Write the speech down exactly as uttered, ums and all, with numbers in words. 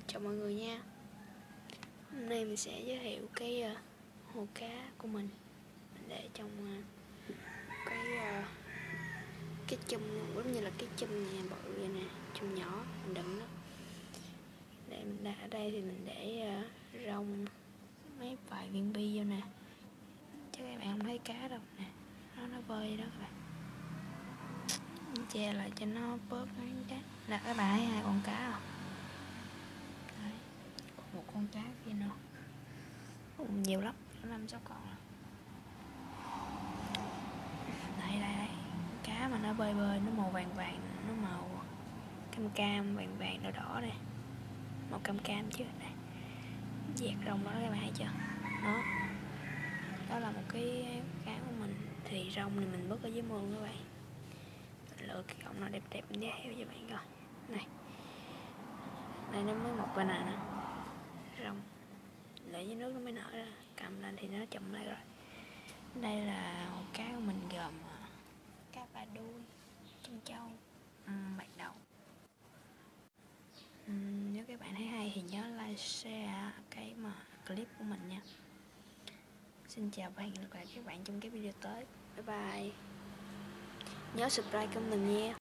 Chào mọi người nha. Hôm nay mình sẽ giới thiệu cái uh, hồ cá của mình. Mình để trong uh, cái uh, cái chum, giống như là cái chum nhà bự vậy nè, chum nhỏ mình đựng nó. Để mình đặt ở đây thì mình để uh, rong mấy vài viên bi vô nè. Chắc các bạn không thấy cá đâu nè, nó nó bơi đó các bạn. Mình che lại cho nó bớt mấy cá. Là các bạn thấy hai con cá không? Đấy, một con cá kia nữa. Nhiều lắm, năm sáu con. Đây đây đây, cá mà nó bơi bơi, nó màu vàng vàng, nó màu cam cam vàng vàng đỏ đỏ này, màu cam cam chứ này, dẹt rồng đó các bạn thấy chưa? Đó, đó là một cái cá của mình. Thì rồng thì mình vứt ở dưới mương các bạn. Mình lựa cái cọng nào đẹp đẹp mình giới thiệu cho bạn coi. Này, đây nó mới mọc bên này nè, rồng để dưới nước nó mới nở ra, cầm lên thì nó chụm lại rồi. Đây là hồ cá của mình gồm cá ba đuôi, chân trâu, uhm, bạch đầu. uhm, Nếu các bạn thấy hay thì nhớ like, share cái mà clip của mình nha. Xin chào và hẹn gặp lại các bạn trong cái video tới. Bye bye. Nhớ subscribe kênh mình nha.